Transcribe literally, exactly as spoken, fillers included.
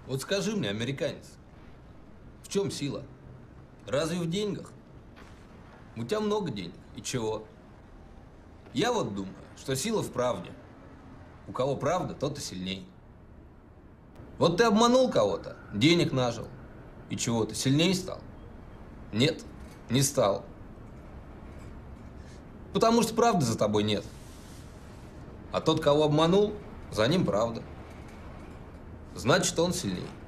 Вот скажи мне, американец, в чем сила? Разве в деньгах? У тебя много денег. И чего? Я вот думаю, что сила в правде. У кого правда, тот и сильней. Вот ты обманул кого-то, денег нажил. И чего, ты сильнее стал? Нет, не стал. Потому что правды за тобой нет. А тот, кого обманул, за ним правда. Значит, он сильнее.